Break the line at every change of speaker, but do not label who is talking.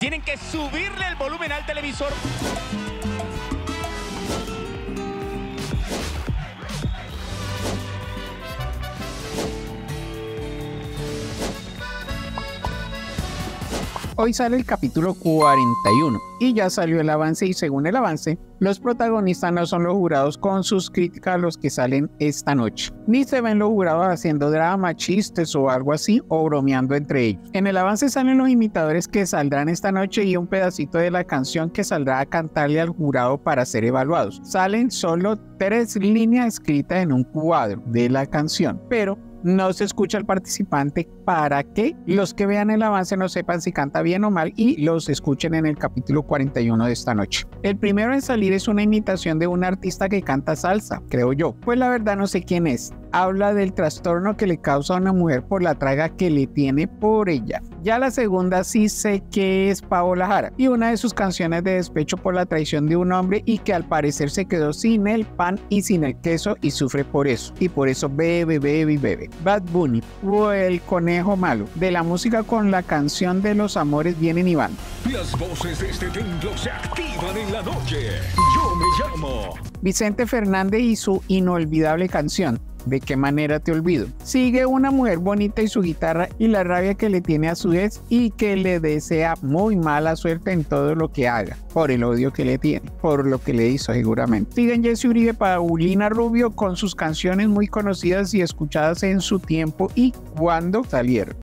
Tienen que subirle el volumen al televisor.
Hoy sale el capítulo 41 y ya salió el avance, y según el avance, los protagonistas no son los jurados con sus críticas a los que salen esta noche, ni se ven los jurados haciendo drama, chistes o algo así, o bromeando entre ellos. En el avance salen los imitadores que saldrán esta noche y un pedacito de la canción que saldrá a cantarle al jurado para ser evaluados. Salen solo 3 líneas escritas en un cuadro de la canción, pero no se escucha al participante para que los que vean el avance no sepan si canta bien o mal y los escuchen en el capítulo 41 de esta noche. El primero en salir es una imitación de un artista que canta salsa, creo yo. Pues la verdad no sé quién es. Habla del trastorno que le causa a una mujer por la traga que le tiene por ella. Ya la segunda sí sé que es Paola Jara y una de sus canciones de despecho por la traición de un hombre y que al parecer se quedó sin el pan y sin el queso y sufre por eso. Y por eso bebe, bebe y bebe. Bad Bunny o el conejo malo. De la música con la canción de los amores vienen y van.
Las voces de este templo se activan en la noche. Yo me llamo
Vicente Fernández y su inolvidable canción ¿De qué manera te olvido? Sigue una mujer bonita y su guitarra y la rabia que le tiene a su ex y que le desea muy mala suerte en todo lo que haga, por el odio que le tiene, por lo que le hizo seguramente. Siguen Jesse Uribe, Paulina Rubio con sus canciones muy conocidas y escuchadas en su tiempo y cuando salieron.